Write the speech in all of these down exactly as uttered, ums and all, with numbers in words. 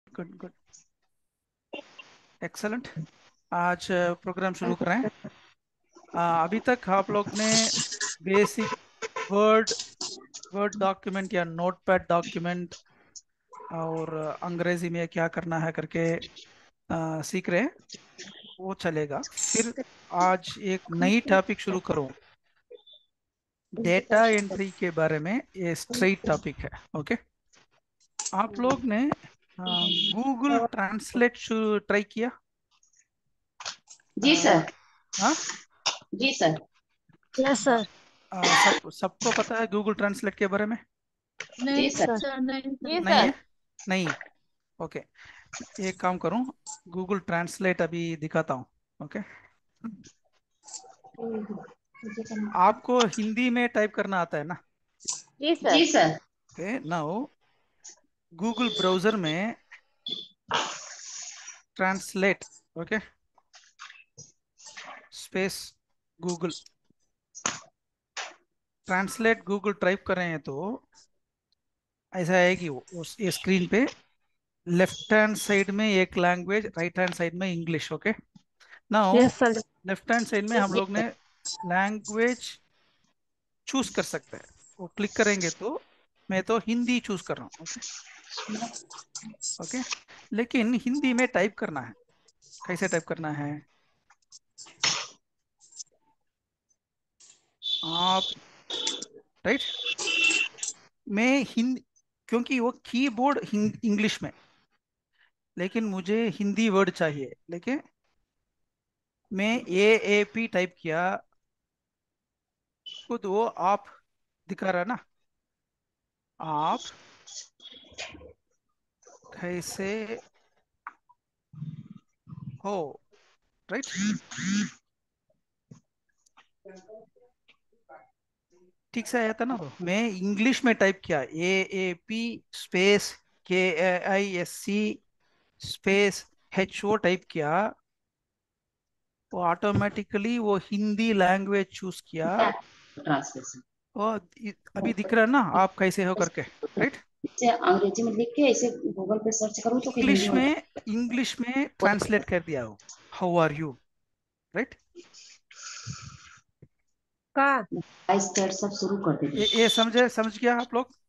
Good good, excellent. आज program शुरू कर रहे हैं। आ, अभी तक आप लोग ने बेसिक वर्ड वर्ड डॉक्यूमेंट या नोटपैड डॉक्यूमेंट और अ, अंग्रेजी में क्या करना है करके आ, सीख रहे हैं, वो चलेगा। फिर आज एक नई टॉपिक शुरू करूँ, डेटा एंट्री के बारे में। ये स्ट्रेट टॉपिक है, ओके। आप लोग ने गूगल ट्रांसलेट ट्राई किया? जी आ, सर। हाँ। जी सर। Yes sir. आ, सब सबको पता है गूगल ट्रांसलेट के बारे में? जी नहीं सर। सर, नहीं जी सर। नहीं सर। है? नहीं। ओके, एक काम करूं, गूगल ट्रांसलेट अभी दिखाता हूं। ओके, आपको हिंदी में टाइप करना आता है ना? जी सर। जी sir. Okay, now Google browser में translate, okay, space Google, translate Google type कर रहे हैं तो ऐसा है कि वो- उस ये स्क्रीन पे लेफ्ट हैंड साइड में एक लैंग्वेज, राइट हैंड साइड में English. Okay, now yes sir. Left hand side में हम जी लोग सर। ने लैंग्वेज चूज कर सकते हैं। वो क्लिक करेंगे तो मैं तो हिंदी चूज कर रहा हूँ। ओके, ओके, लेकिन हिंदी में टाइप करना है। कैसे टाइप करना है? आप, राइट, मैं हिंदी, क्योंकि वो कीबोर्ड इंग्लिश में, लेकिन मुझे हिंदी वर्ड चाहिए। लेकिन मैं ए ए पी टाइप किया, खुद वो आप दिखा रहा ना। आप कैसे हो, राइट? ठीक से आया था ना? तो मैं इंग्लिश में टाइप किया, ए ए P space K I S C space H O type किया, वो ऑटोमेटिकली वो हिंदी लैंग्वेज चूज किया। ट्रांसलेशन। और इ- अभी दिख रहा है ना आप कैसे हो करके, राइट? इसे अंग्रेजी में लिख के ऐसे गूगल पे सर्च करूँ तो फिर हिंदी इंग्लिश में में इंग्लिश में ट्रांसलेट कर दिया हो, हाउ आर यू, राइट? का। वॉइस चैट सब शुरू कर ये देंगे। ये समझे, समझ गया आप लोग?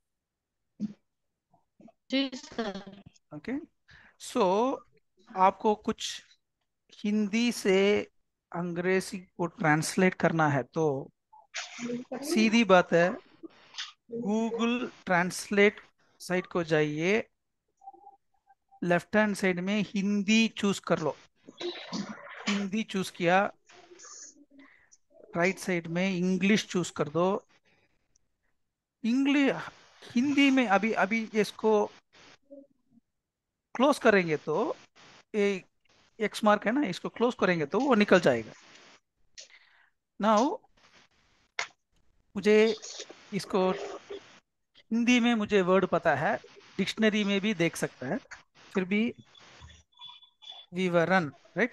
जी सर। ओके, सो आपको कुछ हिंदी से अंग्रेजी को ट्रांसलेट करना है तो सीधी बात है, गूगल ट्रांसलेट साइट को जाइए, लेफ्ट हैंड साइड में हिंदी चूज कर लो। हिंदी चूज किया, राइट साइड में इंग्लिश चूज कर दो। इंग्लिश, हिंदी में अभी अभी इसको क्लोज करेंगे तो ये एक्स मार्क है ना, इसको क्लोज करेंगे तो वो निकल जाएगा। नाउ मुझे इसको हिंदी में मुझे वर्ड पता है, डिक्शनरी में भी देख सकता है, फिर भी विवरण, राइट?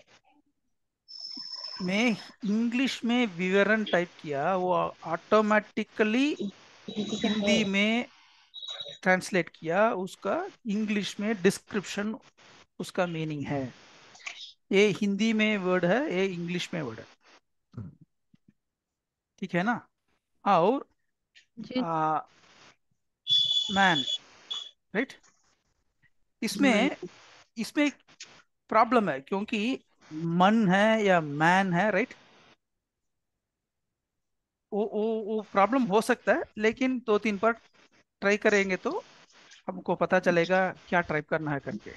मैं इंग्लिश में विवरण टाइप किया, वो ऑटोमेटिकली हिंदी में ट्रांसलेट किया उसका, इंग्लिश में डिस्क्रिप्शन उसका मीनिंग है। ये हिंदी में वर्ड है, ये इंग्लिश में वर्ड है, ठीक है ना? और जी। मैन, राइट, मैं। इसमें इसमें प्रॉब्लम है क्योंकि मन है या मैन है, राइट? वो वो वो प्रॉब्लम हो सकता है, लेकिन दो तीन बार ट्राई करेंगे तो हमको पता चलेगा क्या टाइप करना है करके।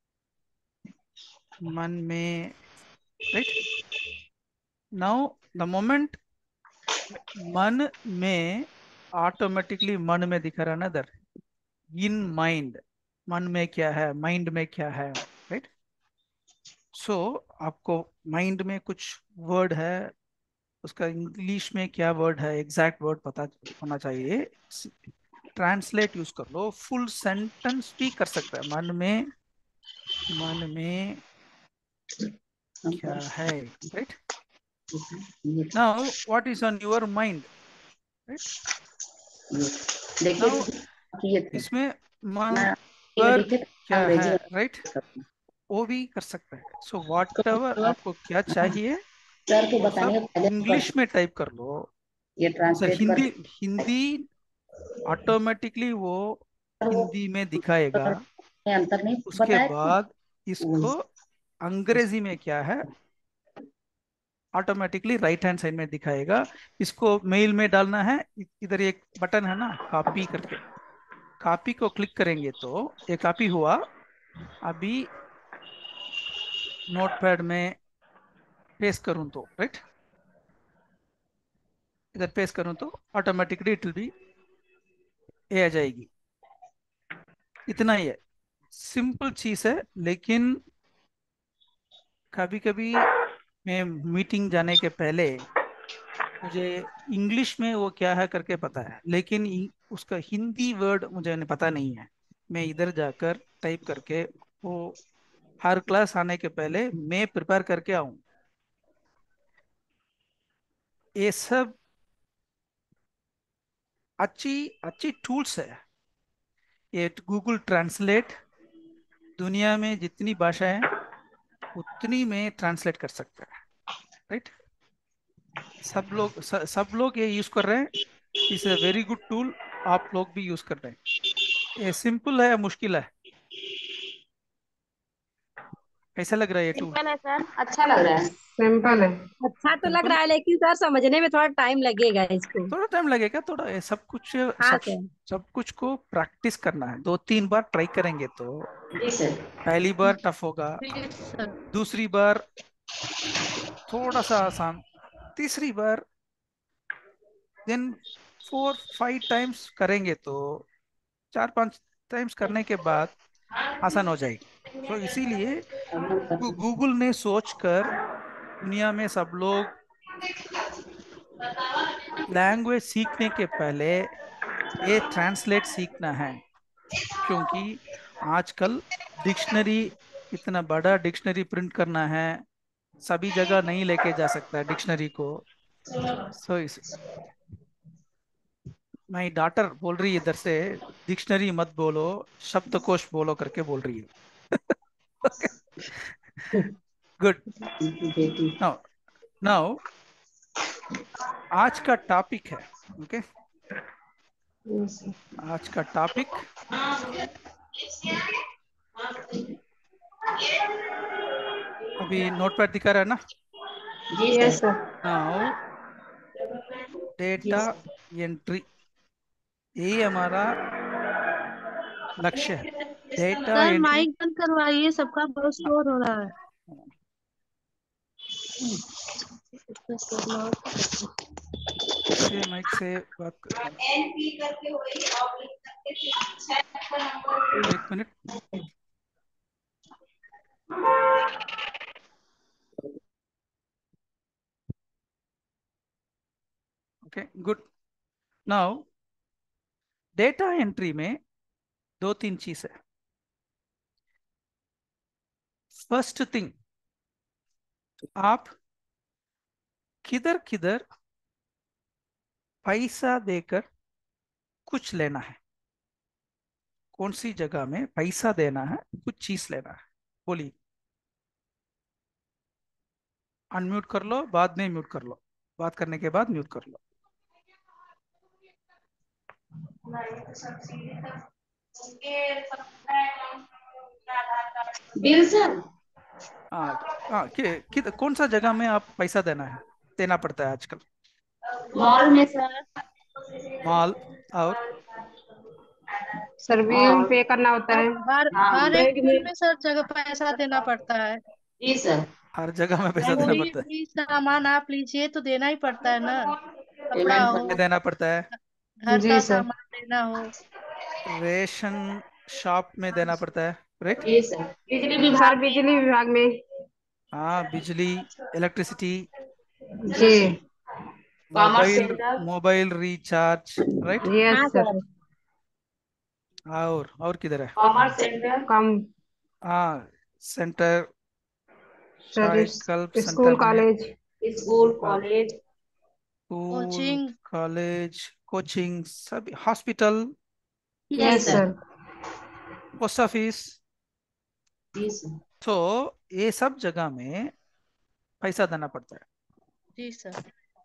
मन में, राइट? नाउ द मोमेंट मन में, ऑटोमेटिकली मन में दिखा रहा ना इधर, इन माइंड, मन में क्या है, माइंड में क्या है, राइट? सो आपको माइंड में कुछ वर्ड है, उसका इंग्लिश में क्या वर्ड है, एग्जैक्ट वर्ड पता होना चाहिए। ट्रांसलेट यूज कर लो, फुल सेंटेंस भी कर सकता है। मन में, मन में क्या है, right? Now what is on your mind, right? देखिए नाउ दीदी, ये थे इसमें मन, मैं पर लिखे तो क्या है, अंग्रेजी में राइट, करते हैं। वो भी कर सकता है। सो व्हाट एवर तो आपको क्या चाहिए सर को वो बताने सब के पहले कर इंग्लिश में टाइप कर लो। ये सर ट्रांसलेट कर हिंदी, हिंदी ऑटोमेटिकली वो वो हिंदी में दिखाएगा। में अंतर नहीं उसके बताया था बाद वही इसको अंग्रेजी में क्या है ऑटोमेटिकली राइट हैंड साइड में दिखाएगा। इसको मेल में डालना है, इ- इधर एक बटन है ना कॉपी करके, कॉपी को क्लिक करेंगे तो ये कॉपी हुआ। अभी नोटपैड में पेस्ट करूं तो, राइट, इधर पेस्ट करूं तो ऑटोमेटिकली इट विल बी ये आ जाएगी। इतना ही है, सिंपल चीज है। लेकिन कभी कभी मैं मीटिंग जाने के पहले मुझे इंग्लिश में वो क्या है करके पता है, लेकिन इ- उसका हिंदी वर्ड मुझे नहीं पता नहीं है। मैं इधर जाकर टाइप करके वो हर क्लास आने के पहले मैं प्रिपेयर करके आऊं। ये सब अच्छी अच्छी टूल्स है। ये गूगल ट्रांसलेट दुनिया में जितनी भाषा है उतनी में ट्रांसलेट कर सकता है, राइट। सब लोग स, सब लोग ये यूज कर रहे हैं। इस अ वेरी गुड टूल, आप लोग भी यूज कर रहे हैं। ये सिंपल है या मुश्किल है, कैसा लग रहा है ये टूल? सिंपल है सर, अच्छा लग रहा है। सिंपल है। अच्छा तो लग सिंपल, रहा है लेकिन सर समझने में थोड़ा टाइम लगेगा इसको। थोड़ा टाइम लगेगा, थोड़ा ये सब कुछ, हाँ सब सर। सब कुछ को प्रैक्टिस करना है। दो तीन बार ट्राई करेंगे तो जी सर। पहली बार टफ होगा, जी सर। दूसरी बार थोड़ा सा आसान, तीसरी बार, देन फोर फाइव टाइम्स करेंगे तो चार पांच टाइम्स करने के बाद आसान हो जाएगी। सो इसीलिए अब हम गू- करते हैं। गूगल ने सोच कर दुनिया में सब लोग लैंग्वेज सीखने के पहले ये ट्रांसलेट सीखना है। क्योंकि आजकल डिक्शनरी, इतना बड़ा डिक्शनरी प्रिंट करना है, सभी जगह नहीं लेके जा सकता है डिक्शनरी को। सो इस माई डॉटर बोल रही है इधर से, डिक्शनरी मत बोलो, शब्दकोश बोलो करके बोल रही है। गुड। बेटी। नाउ, नाउ आज का टॉपिक है, ओके okay? आज का टॉपिक अभी नोटपैड दिखा रहा है ना? जी यस सर। सर। नाउ जी डेटा सर। एंट्री, यही हमारा लक्ष्य है। डेटा सर एंट्री, माइक बंद करवाइए, सबका बहुत शोर हो रहा है। कैसे माइक से बात कर, एक minute. Okay, good. Now data entry में दो तीन चीज है। फर्स्ट थिंग, आप किधर किधर पैसा देकर कुछ लेना है, कौन सी जगह में पैसा देना है, कुछ चीज लेना है, बोलिए। अनम्यूट कर लो, बाद में म्यूट कर लो, बात करने के बाद म्यूट कर लो। Bill sir. हाँ, हाँ, कि, कि, कौन सा जगह में आप पैसा देना है, देना पड़ता है आजकल? मॉल में सर। मॉल, और सर बिल पे करना होता हर है। हर हाँ हर एक बैंक बिल में। में सर जगह पैसा देना पड़ता है। जी सर। हर जगह में पैसा देना कोई पड़ता है। भी सामान आप लीजिए तो देना ही पड़ता है ना। कपड़ा पेमेंट हो, में करना। देना पड़ता है, घर जी का सर। सामान लेना हो। रेशन शॉप में देना पड़ता है, राइट। जी सर। बिजली सर विभाग में। बिजली विभाग में। हाँ, बिजली, इलेक्ट्रिसिटी, जी जी। Sir. Commerce mobile, centre. Mobile recharge, right. Yes हाँ सर। सर। और और किधर है? Commerce centre. कम। हाँ, centre, sir cycle school centre में, college. School college. School, coaching. College, coaching, सभी, हॉस्पिटल, जी yes yes sir. Sir. Sir. Post office. जी सर। तो ये सब जगह में पैसा देना पड़ता है। जी सर।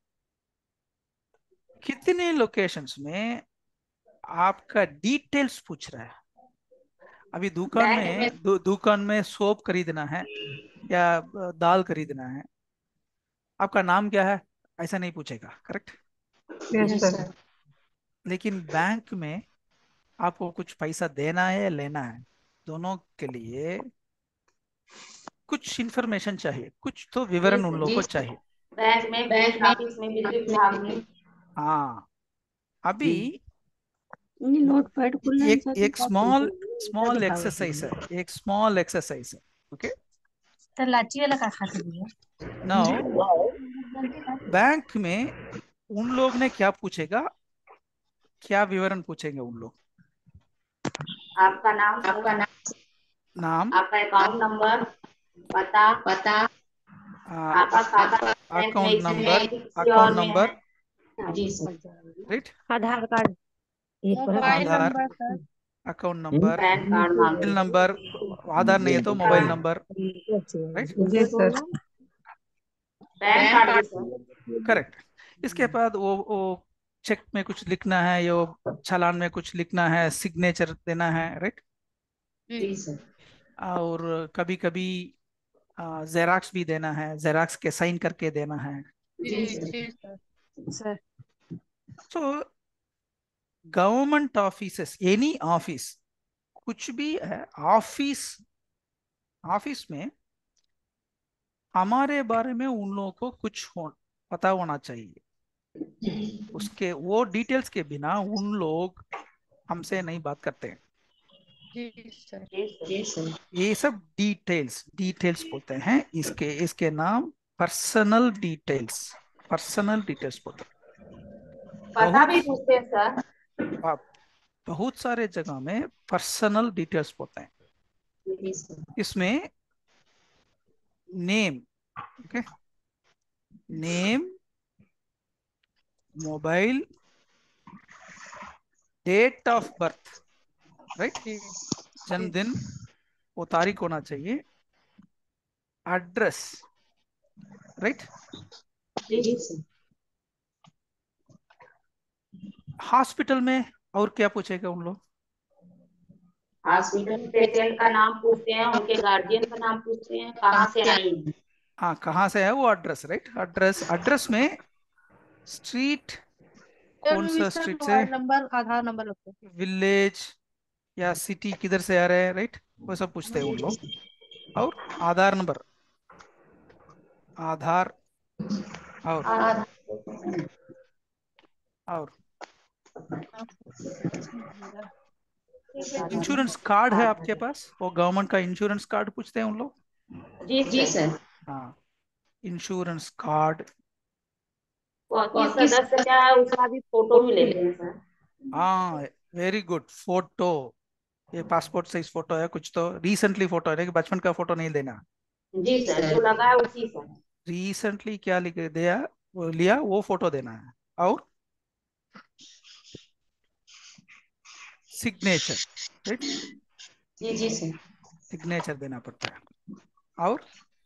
कितने लोकेशंस में आपका डिटेल्स पूछ रहा है। अभी दुकान बैंक में में दु, दुकान में सोप खरीदना है या अ, दाल खरीदना है, आपका नाम क्या है ऐसा नहीं पूछेगा, करेक्ट। यस जी सर। सर। लेकिन बैंक में आपको कुछ पैसा देना है या लेना है, दोनों के लिए कुछ इंफॉर्मेशन चाहिए, कुछ तो जी विवरण उन सर। लोगों जी को सर। चाहिए। बैंक में, बैंक में, ऑफिस में, बिजली विभाग में। हाँ, अभी ये नोट पैड खुल रहा है एक साथ में एक क्या स्मॉल क्या स्मॉल दिखावा एक्सरसाइज है, एक स्मॉल एक्सरसाइज है। ओके, तो लाची वाला का खाता दिया। नाउ बैंक में उन लोग ने क्या पूछेगा, क्या विवरण पूछेंगे उन लोग। आपका नाम, आपका नाम, नाम, आपका अकाउंट नंबर, पता, पता, आपका खाता बैंक में, अकाउंट इसमें नंबर, कि किसी और अकाउंट में है। नंबर, जी सर। राइट, आधार कार्ड ये तो है mobile Aadhaar, number sir. Account number, PAN card mobile मांगे। नंबर, आधार नहीं है तो मोबाइल नंबर, राइट, जी सर। पैन कार्ड भी सर। करेक्ट। इसके बाद वो वो चेक में कुछ लिखना है, यो चालान में कुछ लिखना है, सिग्नेचर देना है, राइट। जी सर। और कभी कभी जेराक्स भी देना है, जेराक्स के साइन करके देना है। जी जी सर। जी sir. Sir so government offices, any office, कुछ भी है ऑफिस, ऑफिस में हमारे बारे में उन लोगों को कुछ हो, पता होना चाहिए। उसके वो डिटेल्स के बिना उन लोग हमसे नहीं बात करते हैं। जी सर। जी सर। ये सब डिटेल्स डिटेल्स बोलते हैं, इसके इसके नाम पर्सनल डिटेल्स, पर्सनल डिटेल्स बोलते हैं। पता बहुत भी पूछते हैं सर। आप बहुत सारे जगह में पर्सनल डिटेल्स बोलते हैं। जी सर। इसमें name, okay, name, mobile, date of birth, right, जी जी जन्मदिन, वो तारीख होना चाहिए, एड्रेस, राइट। जी सर। हॉस्पिटल में और क्या पूछेगा उन लोग। हॉस्पिटल में पेशेंट का नाम पूछते हैं, उनके गार्जियन का नाम पूछते हैं, कहाँ से आई हैं। हाँ, कहाँ से है वो एड्रेस, राइट, एड्रेस, एड्रेस में स्ट्रीट, कौन जरूरी सा सर, स्ट्रीट से, मोबाइल नंबर आधार नंबर लगता है। विलेज या सिटी किधर से आ रहे हैं, राइट, वो सब पूछते हैं उन लोग। और आधार नंबर, आधार, और और और मेरा इंश्योरेंस कार्ड है आपके पास, वो गवर्नमेंट का इंश्योरेंस कार्ड पूछते हैं उन लोग। जी जी सर। हाँ, इंश्योरेंस कार्ड। वो किस सदस्य क्या है उसका भी फोटो भी लेते हैं सर। हाँ, वेरी गुड, फोटो, ये पासपोर्ट साइज फोटो है, कुछ तो रिसेंटली फोटो है, लेकिन बचपन का फोटो नहीं देना। जी सर, जो लगा है उसी सर। रिसेंटली क्या लिख दिया, वो लिया, वो फोटो देना है। और सिग्नेचर, राइट, जी जी सर। सिग्नेचर देना पड़ता है। और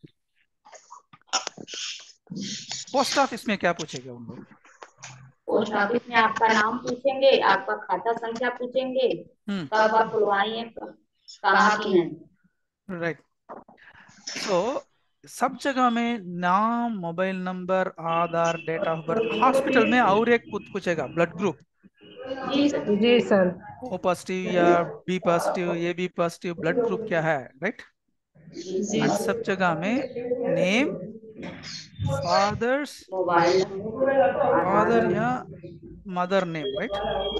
पोस्ट ऑफिस में क्या पूछेंगे उन लोग। पोस्ट ऑफिस में आपका नाम पूछेंगे, आपका खाता संख्या पूछेंगे, हम्म, कब आप खुलवाई है, कहाँ की है। राइट। सो सब जगह में नाम, mobile number, Aadhaar, date of birth. Hospital में और एक पूछ पूछेगा, ब्लड ग्रुप, जी सर। जी सर। ओ पॉजिटिव या B positive, A B positive, blood group क्या है, राइट। जी एंड सर। सब जगह में name, father's, mobile number, Aadhaar father या नंबर। मदर नेम, राइट,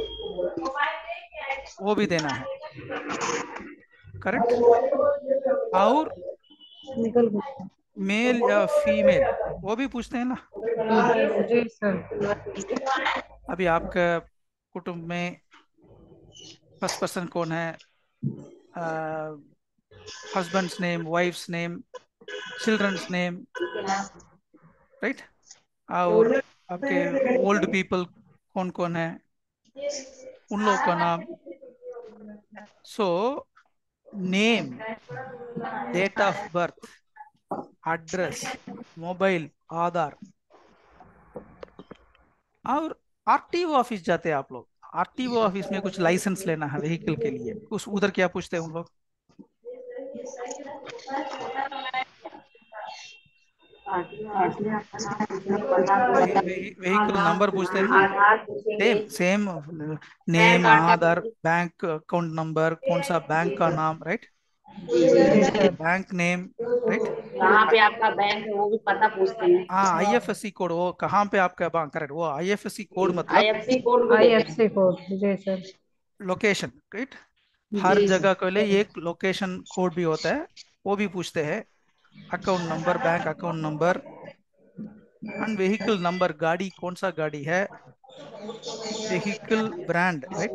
वो भी देना है, करेक्ट। और निकल गया मेल या फीमेल, वो भी पूछते हैं ना। जी सर। अभी आपका कुटुंब में फर्स्ट पर्सन कौन है, husband's name, wife's name, children's name, right. और आपके ओल्ड पीपल कौन कौन है, उन लोगों का नाम। So name, date of birth, address, mobile, Aadhaar. और आरटीओ ऑफिस जाते हैं आप लोग, आरटीओ ऑफिस में कुछ लाइसेंस लेना है व्हीकल के लिए, उस उधर क्या पूछते हैं उन लोग? व्हीकल नंबर पूछते हैं ना, आधार सेम पूछेंगे, same PAN name, card Aadhaar, पूछेंगे। बैंक अकाउंट नंबर, कौन सा बैंक का नाम, राइट, जी जी। Bank name, right. कहाँ पे आपका बैंक है वो भी पता पूछते हैं। हाँ, आईएफएससी कोड, वो कहाँ पे आपका बैंक, करेक्ट, वो आईएफएससी कोड मतलब आईएफएससी कोड भी आई देते एफ हैं। C code. जी सर। Location, right. हर जी जगह सर। के लिए एक लोकेशन कोड भी होता है, वो भी पूछते हैं। Account number, bank account number, and vehicle number, गाड़ी कौन सा गाड़ी है, व्हीकल ब्रांड, राइट,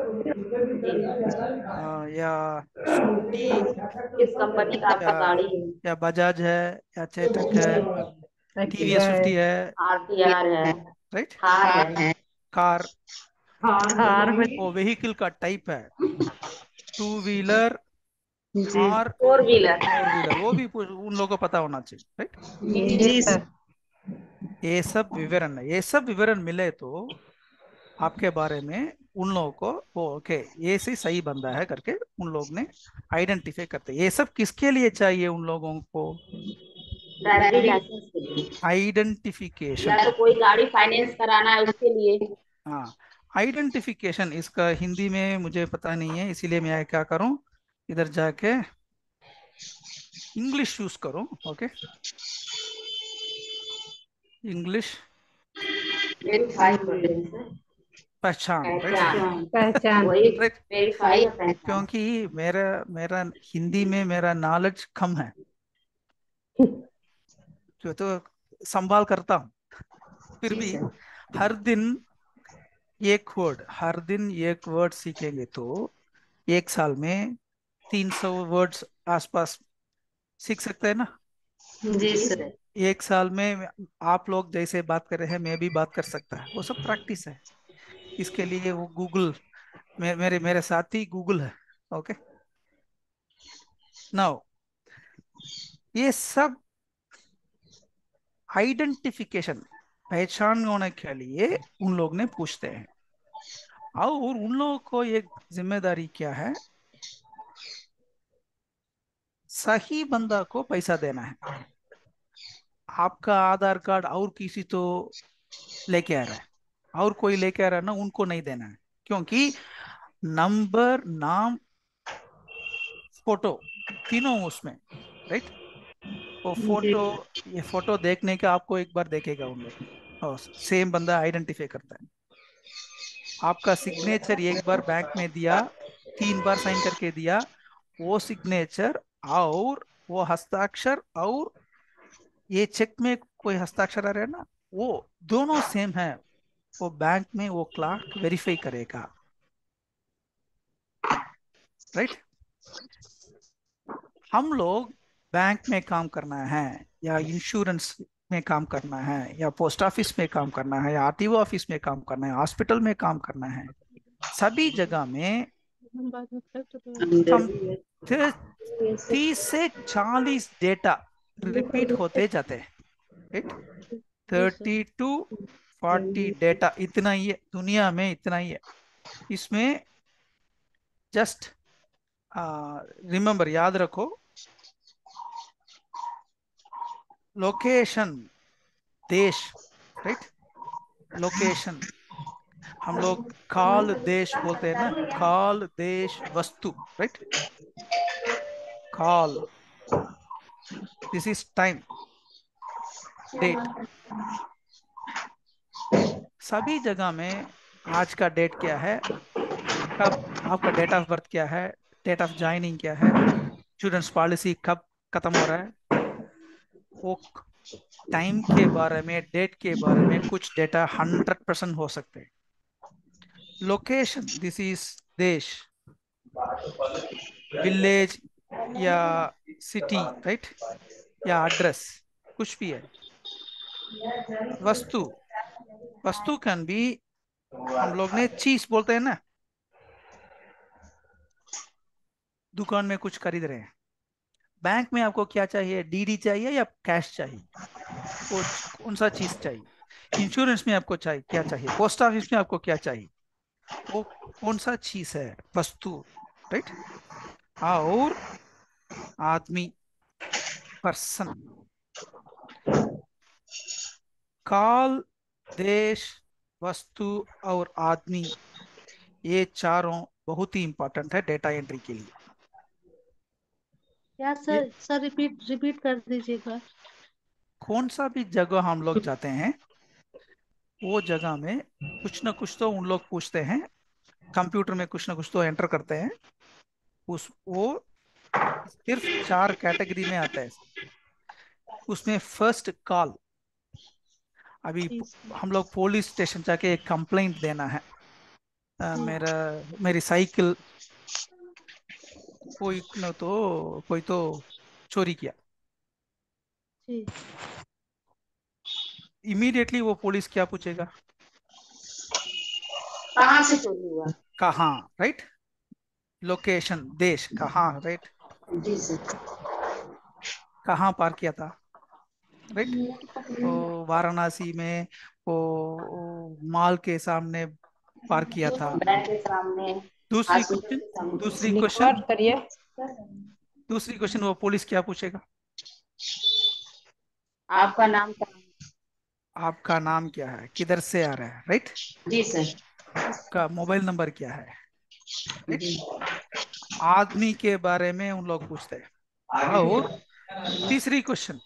या स्कूटी, किस कंपनी का या आपका गाड़ी है? या बजाज है, या चेतक है, एक्टिवा टीवीएस है। फिफ्टी है, आरटीआर है, राइट। थार है। कार, कार में। वो व्हीकल का टाइप है, टू व्हीलर जी। और फोर व्हीलर। फोर व्हीलर, वो भी पूछ- उन लोगों को पता होना चाहिए, राइट। जी सर। ये सब विवरण है, ये सब विवरण मिले तो आपके बारे में उन लोगों को वो ओके, ये से सही बंदा है करके उन लोग ने आइडेंटिफाई करते हैं। ये सब किसके लिए चाहिए उन लोगों को? ड्राइविंग लाइसेंस के लिए, आइडेंटिफिकेशन। या तो कोई गाड़ी फाइनेंस कराना है उसके लिए। हाँ, आइडेंटिफिकेशन, इसका हिंदी में मुझे पता नहीं है, इसीलिए मैं क्या करूं, इधर जाके इंग्लिश यूज करूं, ओके, इंग्लिश। वेरीफाई कर लें सर। पहचान, राइट, पहचान। पहचान। वही राइट। वेरीफाई या पहचान। क्योंकि मेरा मेरा हिंदी में मेरा नॉलेज कम है, जो तो संभाल करता हूँ, फिर जी भी सर। हर दिन एक वर्ड, हर दिन एक वर्ड सीखेंगे तो एक साल में तीन सौ वर्ड्स आसपास सीख सकते हैं ना। जी सर। एक साल में आप लोग जैसे बात कर रहे हैं मैं भी बात कर सकता है, वो सब प्रैक्टिस है। इसके लिए वो गूगल, मे, मेरे मेरे साथी गूगल है, ओके। नाउ ये सब आइडेंटिफिकेशन, पहचान होने के लिए उन लोग ने पूछते हैं। और उन लोगों को एक जिम्मेदारी क्या है, सही बंदा को पैसा देना है। आपका आधार कार्ड और किसी तो लेके आ रहा है, और कोई लेके आ रहा है ना, उनको नहीं देना है। क्योंकि नंबर, नाम, फोटो, तीनों उसमें, राइट। वो जी। फोटो, ये फोटो देखने का आपको एक बार देखेगा उन लोग, और सेम बंदा आइडेंटिफाई करता है। आपका सिग्नेचर एक बार बैंक में दिया, तीन बार साइन करके दिया, वो सिग्नेचर और वो हस्ताक्षर, और ये चेक में कोई हस्ताक्षर आ रहा है ना, वो दोनों सेम है, वो बैंक में वो क्लार्क वेरीफाई करेगा, राइट। हम लोग बैंक में काम करना है, या इंश्योरेंस में काम करना है, या पोस्ट ऑफिस में काम करना है, या आरटीओ ऑफिस में काम करना है, हॉस्पिटल में काम करना है, सभी जगह में हम बाद में फिर तो हम तीस से चालीस डेटा रिपीट होते जाते हैं, राइट। जी sir. Thirty two forty data, इतना ही है दुनिया में, इतना ही है। इसमें जस्ट रिमेंबर, याद रखो, लोकेशन, देश, राइट, लोकेशन। हम लोग काल देश बोलते हैं ना, काल देश वस्तु, राइट, काल, दिस इज टाइम, डेट। सभी जगह में आज का डेट क्या है, कब आपका डेट ऑफ बर्थ क्या है, डेट ऑफ ज्वाइनिंग क्या है, इंश्योरेंस पॉलिसी कब खत्म हो रहा है, वो टाइम के बारे में, डेट के बारे में कुछ डेटा हंड्रेड परसेंट हो सकते हैं। लोकेशन, दिस इज देश, विलेज या सिटी, राइट, या एड्रेस, कुछ भी है। वस्तु, वस्तु कैन बी, हम लोग ने चीज बोलते हैं ना, दुकान में कुछ खरीद रहे हैं। बैंक में आपको क्या चाहिए, डीडी चाहिए या कैश चाहिए, वो कौन सा चीज चाहिए। इंश्योरेंस में आपको चाहिए क्या चाहिए, पोस्ट ऑफिस में आपको क्या चाहिए, वो कौन सा चीज है, वस्तु, राइट। और आदमी, पर्सन। काल, देश, वस्तु और आदमी, ये चारों बहुत ही इंपॉर्टेंट है डेटा एंट्री के लिए। क्या ये सर सर रिपीट रिपीट कर दीजिएगा। कौन सा भी जगह हम लोग जाते हैं, वो जगह में कुछ ना कुछ तो उन लोग पूछते हैं, कंप्यूटर में कुछ ना कुछ तो एंटर करते हैं। उस वो सिर्फ चार कैटेगरी में आता है। उसमें फर्स्ट कॉल, अभी जी प- सर। हम लोग पुलिस स्टेशन जाके एक कंप्लेंट देना है। अ, जी मेरा मेरी साइकिल कोई न तो कोई तो चोरी किया। जी इमीडिएटली वो पुलिस क्या पूछेगा, कहाँ से चोरी हुआ? कहाँ, राइट। लोकेशन, देश कहाँ, राइट। जी सर। कहाँ पार्क किया था, राइट। वो वाराणसी में, वो, वो मॉल के सामने पार्क किया था। बैंक के सामने, दूसरी हॉस्पिटल क्वेश्चन के सामने। दूसरी क्वेश्चन रिकॉर्ड करिए। दूसरी क्वेश्चन वो पुलिस क्या पूछेगा, आपका नाम क्या है? आपका नाम क्या है, किधर से आ रहा है, राइट। जी सर। आपका मोबाइल नंबर क्या है, राइट। जी। आदमी के बारे में उन लोग पूछते हैं। और तीसरी क्वेश्चन,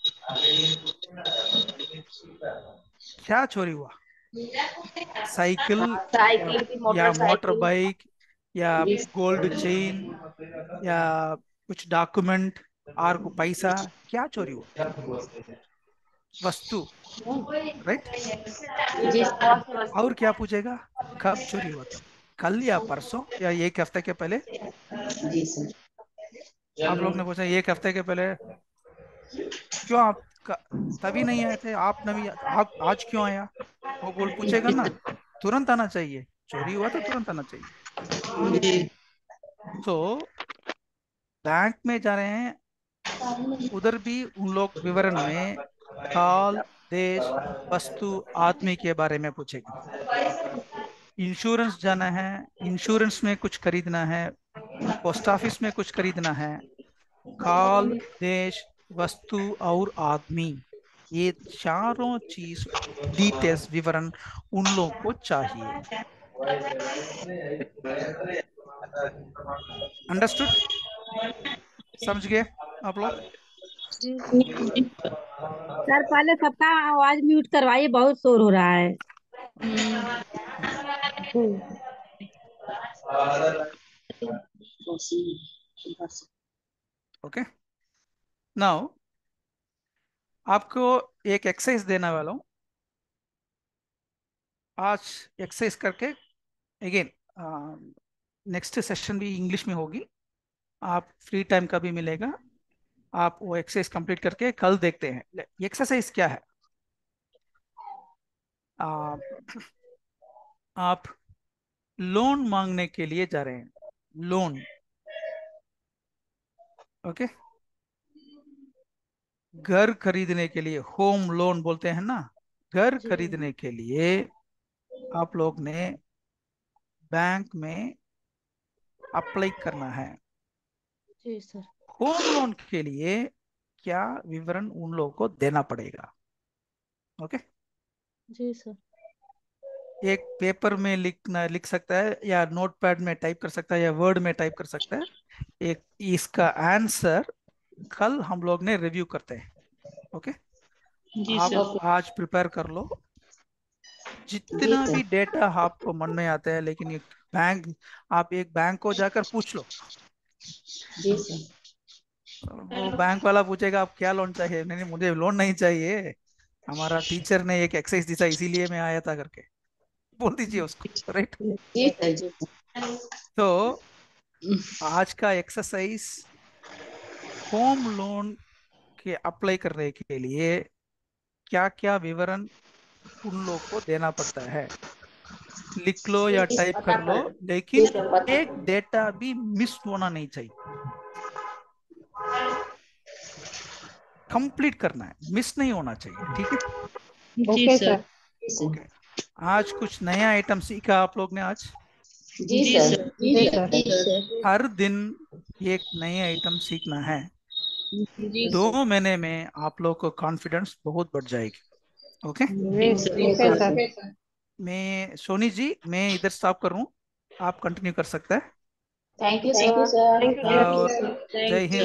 क्या चोरी हुआ, साइकिल हाँ, या साइकिल की, या मोटर मोटरसाइकिल। बाइक या जी। गोल्ड चेन या कुछ डॉक्यूमेंट और को पैसा, क्या चोरी हुआ, वस्तु, राइट। जी सर। कौन सी और वस्तु? क्या पूछेगा, कब चोरी हुआ था, कल या परसों या एक हफ्ते के पहले। जी सर। आप लोग ने पूछा एक हफ्ते के पहले, क्यों आप क- तभी नहीं आए थे, आप नहीं, आप आज क्यों आया, वो बोल पूछेगा ना। तुरंत आना चाहिए, चोरी हुआ तो तुरंत आना चाहिए। जी। तो बैंक में जा रहे हैं, उधर भी उन लोग विवरण में काल, देश, वस्तु, आदमी के बारे में पूछेगा। इंश्योरेंस जाना है, इंश्योरेंस में कुछ खरीदना है, पोस्ट ऑफिस में कुछ खरीदना है, काल, देश, वस्तु और आदमी, ये चारों चीज डिटेल्स विवरण उन लोगों को चाहिए। अंडरस्टूड, समझ गए आप लोग। जी सर पहले सबका आवाज म्यूट करवाइए, बहुत शोर हो रहा है। हम्म। ओके, नाउ आपको एक एक्सरसाइज देने वाला हूँ आज। एक्सरसाइज करके अगेन नेक्स्ट सेशन भी इंग्लिश में होगी, आप फ्री टाइम का भी मिलेगा, आप वो एक्सरसाइज कंप्लीट करके कल देखते हैं। एक्सरसाइज क्या है, आ, आप लोन मांगने के लिए जा रहे हैं, लोन, ओके। घर खरीदने के लिए होम लोन बोलते हैं ना, घर जी खरीदने के लिए आप लोग ने बैंक में अप्लाई करना है। जी सर। होम लोन के लिए क्या विवरण उन लोगों को देना पड़ेगा, ओके। जी सर। एक पेपर में लिखना लिख सकता है या नोटपैड में टाइप कर सकता है या वर्ड में टाइप कर सकता है। एक इसका आंसर कल हम लोग ने रिव्यू करते हैं, ओके। जी आप सर। आज प्रिपेयर कर लो, जी जितना सर। भी डेटा आपको मन में आता है, लेकिन एक बैंक, आप एक बैंक को जाकर पूछ लो, जी सर। वो बैंक वाला पूछेगा आप क्या लोन चाहिए, नहीं नहीं मुझे लोन नहीं चाहिए, हमारा टीचर ने एक एक्सरसाइज दिया इसीलिए मैं आया था करके बोल दीजिए उसको, राइट। जी सर। जी सर। तो आज का एक्सरसाइज, होम लोन के अप्लाई करने के लिए क्या क्या विवरण उन लोग को देना पड़ता है, लिख लो या जी सर, टाइप पता कर लो, कर। जी लेकिन सर, पता एक कर। डेटा भी मिस होना नहीं चाहिए, कंप्लीट करना है, मिस नहीं होना चाहिए, ठीक है। Okay sir. ओके, आज कुछ नया आइटम सीखा आप लोग ने आज। जी सर। जी सर। हर दिन एक नई आइटम सीखना है। दो महीने में आप लोग को कॉन्फिडेंस बहुत बढ़ जाएगी। Okay, okay sir. मैं सोनी जी, मैं इधर स्टॉप करूं, आप कंटिन्यू कर सकते हैं। Thank you sir. Thank you और सर। जय हिंद।